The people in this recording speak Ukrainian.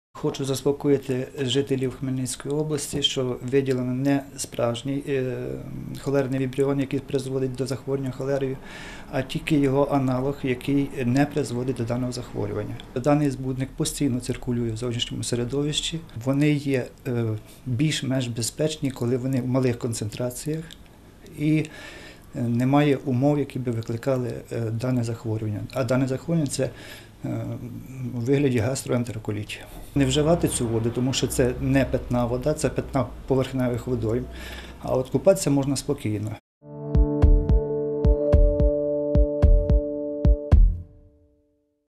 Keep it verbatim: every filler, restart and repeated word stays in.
Хочу заспокоїти жителів Хмельницької області, що виділено не справжній холерний вібріон, який призводить до захворювання холерою, а тільки його аналог, який не призводить до даного захворювання. Даний збудник постійно циркулює в зовнішньому середовищі. Вони є більш-менш безпечні, коли вони в малих концентраціях і немає умов, які би викликали дане захворювання. А дане захворювання – це у вигляді гастроентероколіту. Не вживати цю воду, тому що це не питна вода, це питна поверхневих водойм, а от купатися можна спокійно.